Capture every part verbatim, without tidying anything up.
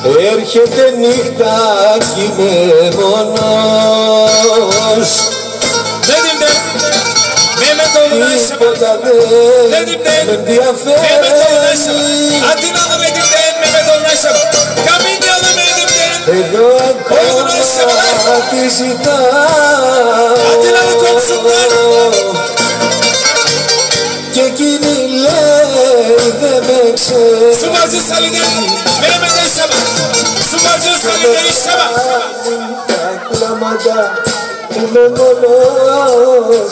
Έρχεται νύχτα κι είμαι μόνος. Τίποτα δεν με ενδιαφέρει. Εγώ ακόμα τη ζητάω και εκείνη λέει δεν με ξέρει. Τα κλάματα είμαι μόνος.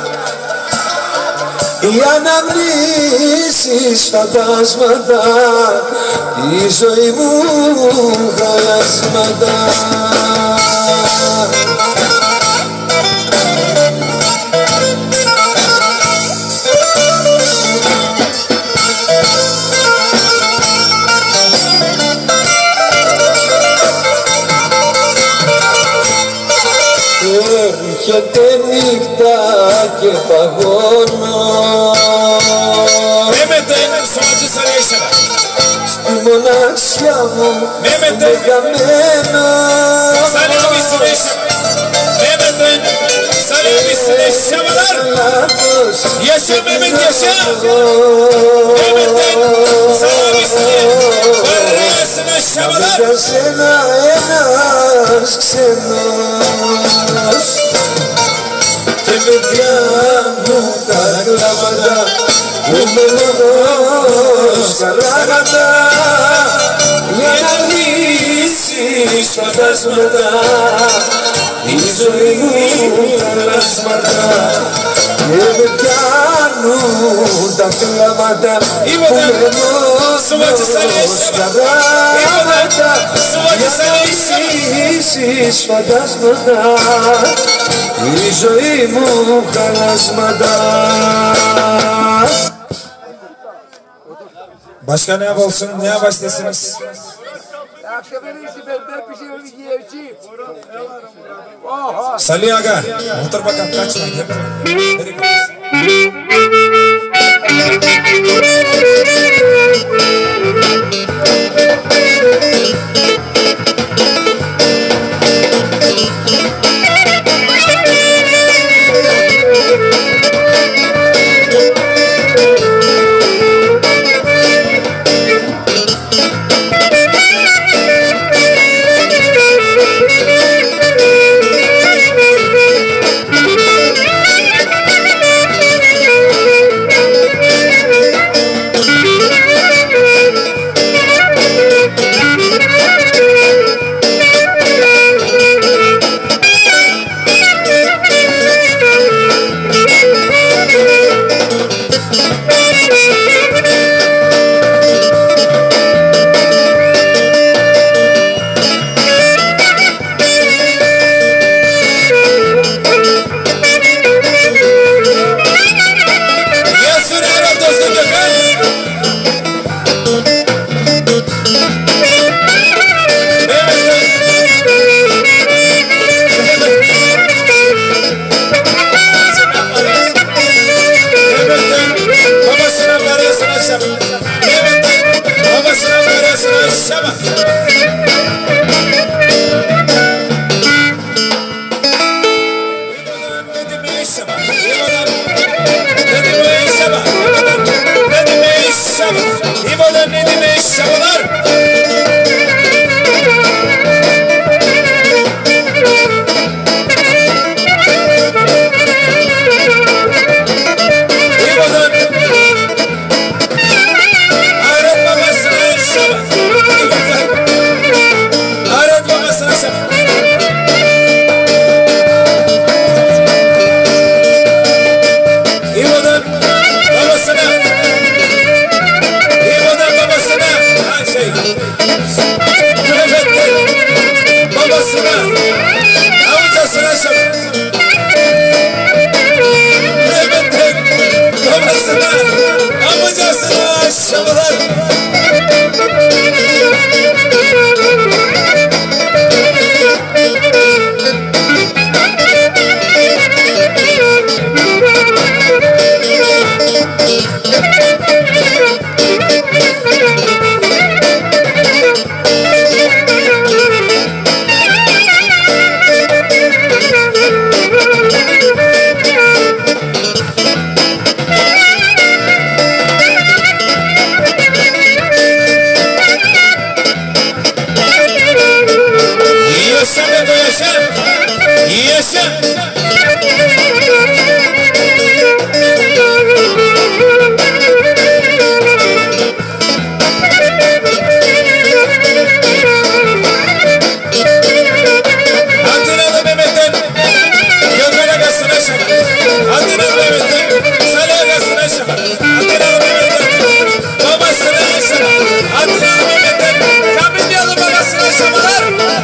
Οι αναμνήσεις φαντάσματα, τη ζωή μου χαλάσματα. Έρχεται νύχτα και παγώνω στη μοναξιά μου είμαι χαμένος. Yaşa Mehmet yaşa. Varrasına şabalar. Για σένα ένας ξένος και με πιάνουν τα κλάματα. Είμαι μόνος καράγματα για να λύσεις φαντάσματα. Η ζωή μου χαλάσματα και με πιάνουν τα κλάματα. Είμαι μόνος καράγματα για να λύσεις φαντάσματα. Η ζωή μου χαλάσματα. Başka ne olsun, ne başlasınız? Salih Aga, otur bakalım kaçma. yaşa. Yaşa. Hatırladı Mehmet'ten. Gökmen Agası'na şaka. Hatırladı Mehmet'ten. Salih Agası'na şaka. Hatırladı Mehmet'ten. Babasına şaka. Hatırladı Mehmet'ten. Kamilyalı babasına şakalar.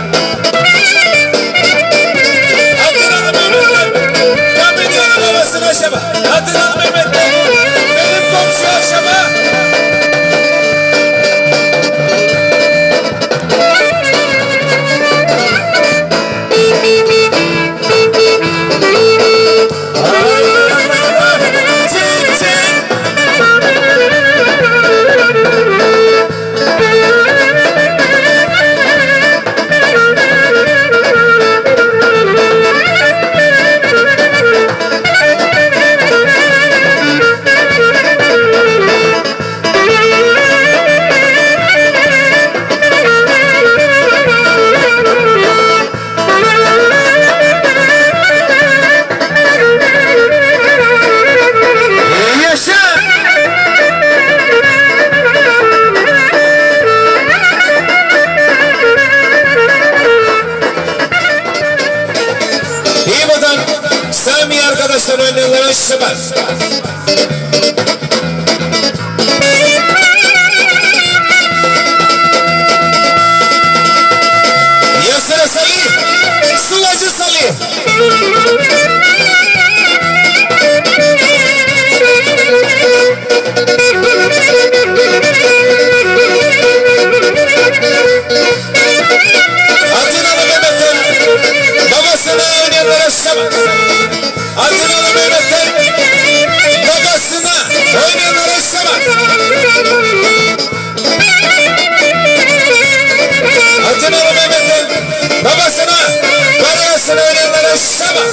Hatırladı Mehmet'ten. Kamilyalı babasına şaka. Hatırladı Mehmet'ten. Benim komşuya şaka. Sami arkadaşlar oynayanlara şıbar. Yasir Salih, Sulacı Salih. Atinalı Mehmet'ten babasına oynayanlara şıbar. Atinalı Mehmet'ten babasına oynayanlara şıbar. Atinalı Mehmet'ten babasına karısına oynayanlara şıbar.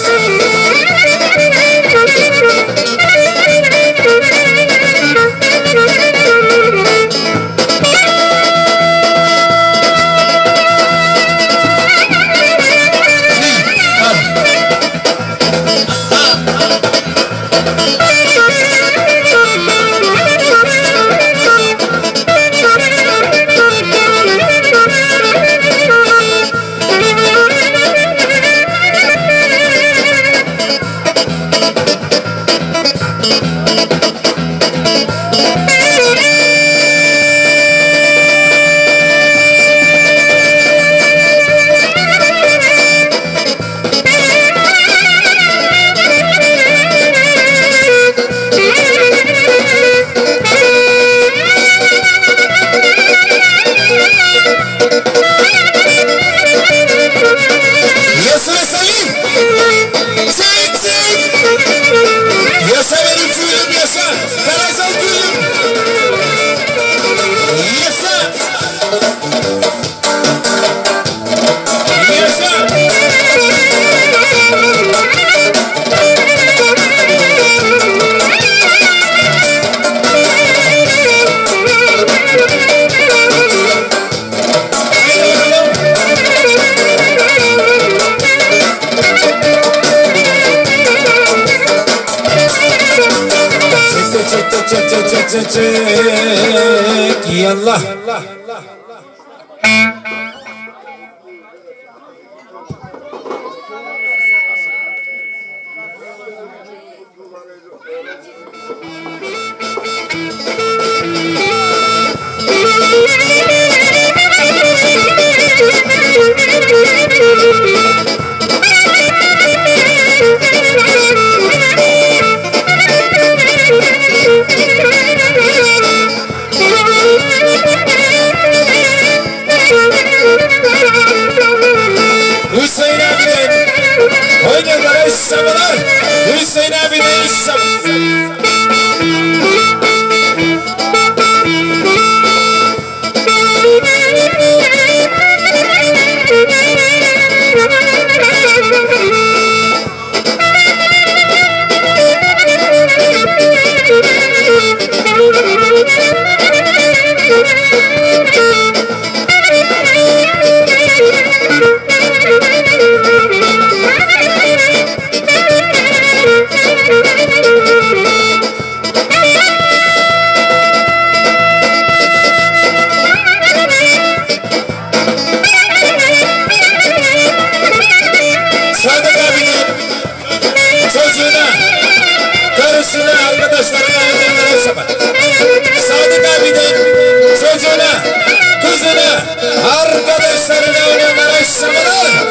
Yasir Salih, çek çek. Yasa benim tüylüm yasa, Karazal tüylüm. Yasa. Yasa. Çek çek çek çek çek çek çek. Yallah. Hüseyin abiden oynayanlara şabalar. Hüseyin abiden şabalar. Thank you. sözünü arkadaşlarına onlara işlamalar.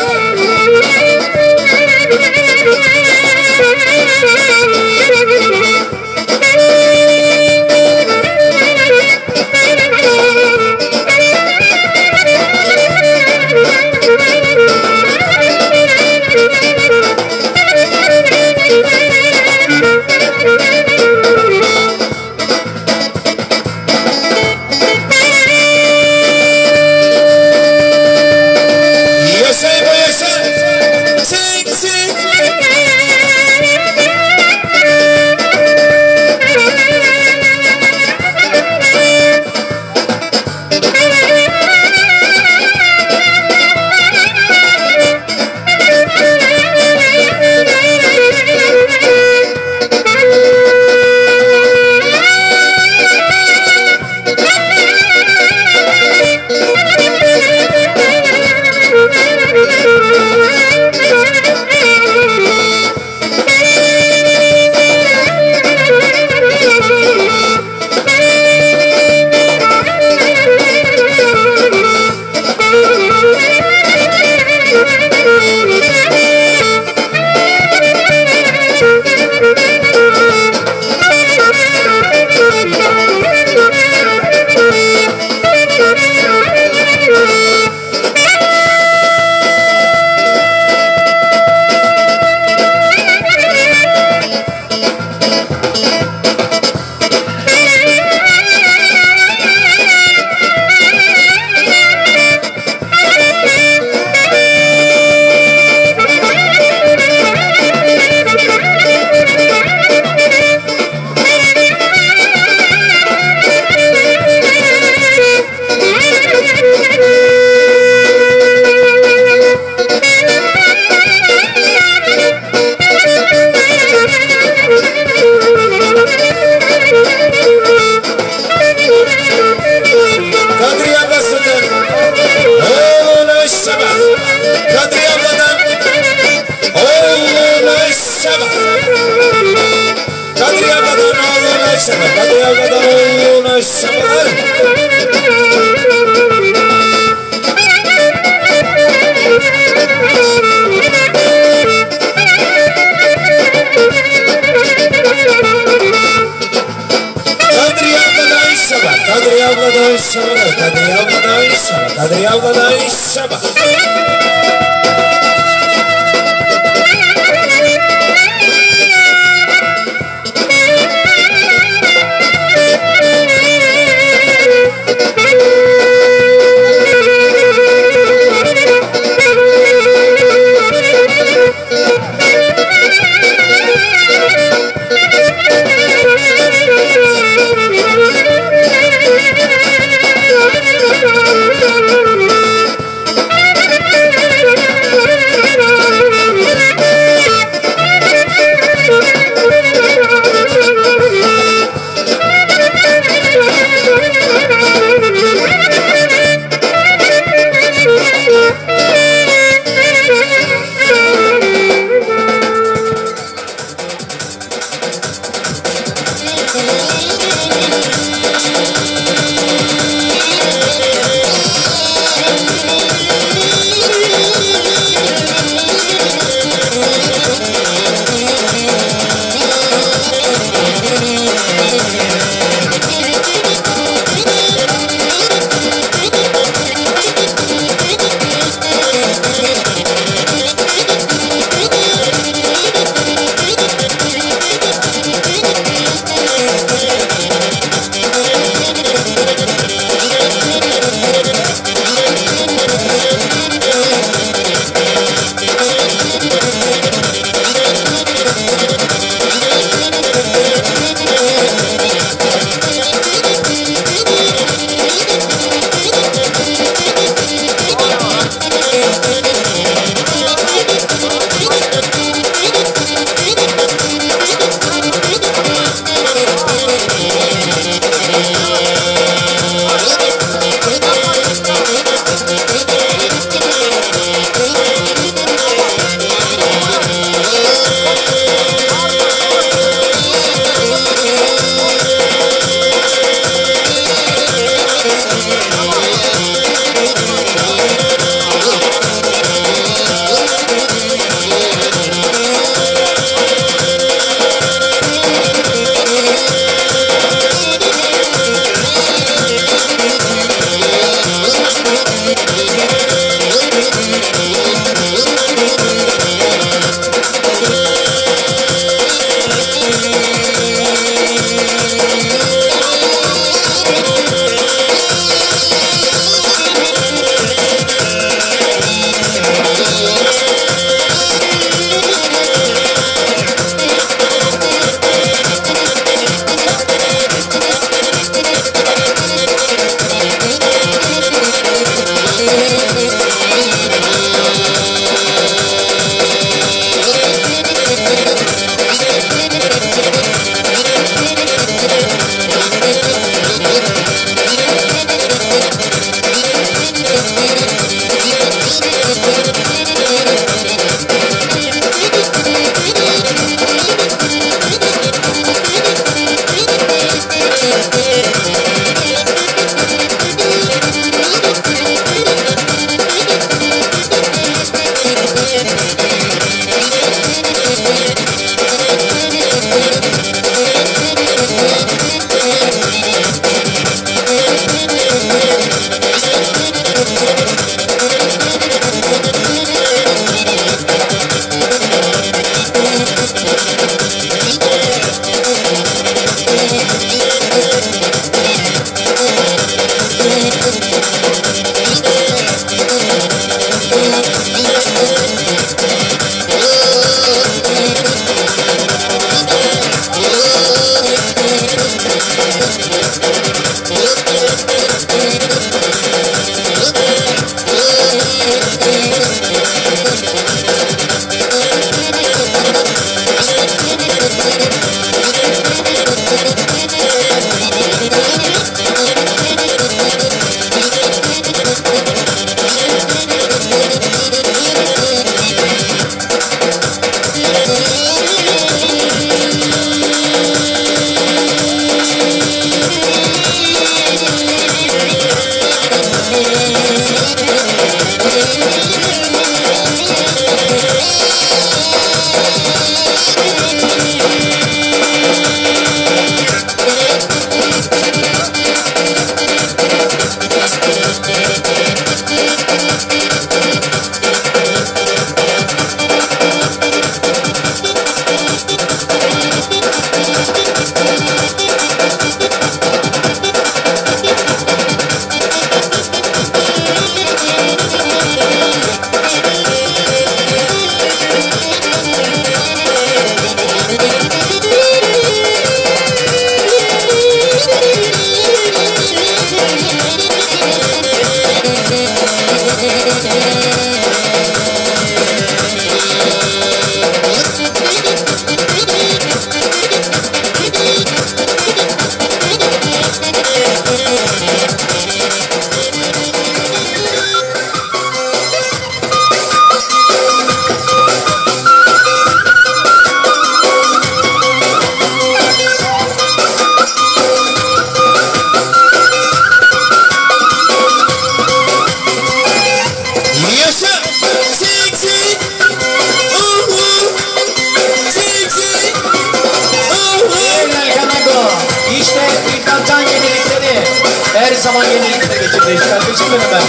Her zaman yenilikle geçirdeyiz kardeşim benim ben.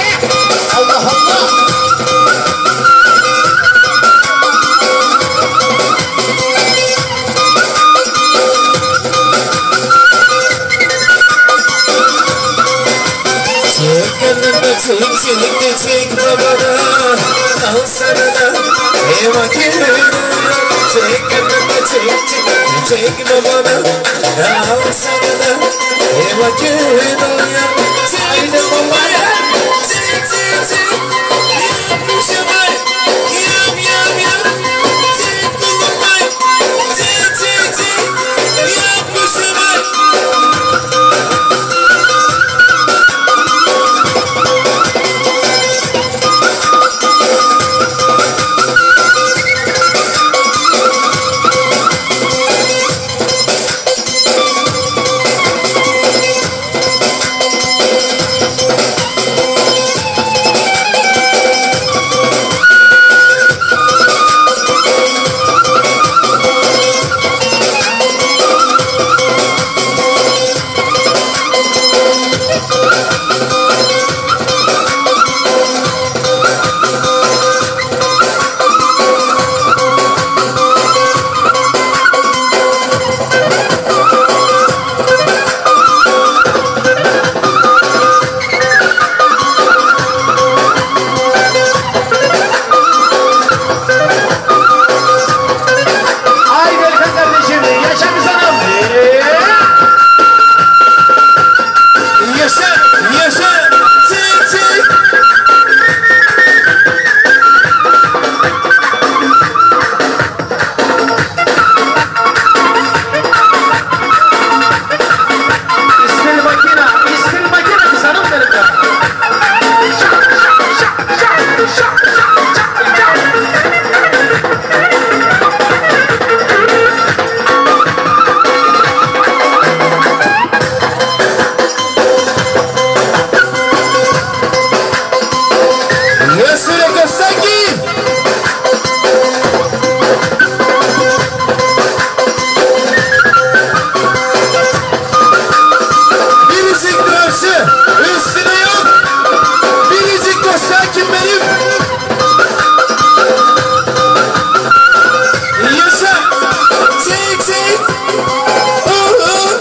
Allah Allah. Çek çek çek babana, al sana da ev akıllı. Çek çek çek çek babana, al sana da ev akıllı. Haydi babaya, çek çek çek, yap kuşamay, yap yap yap. Çek babaya, çek çek çek, yap kuşamay. üstü. Üstüne yok. Biricik Kosakin benim. Yaşa. Çek çek. Uh, uh.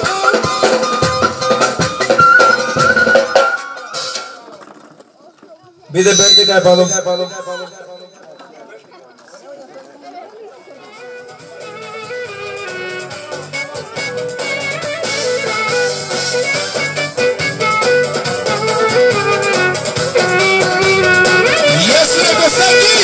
Bir de ben de yapalım. Yes, Kosaki.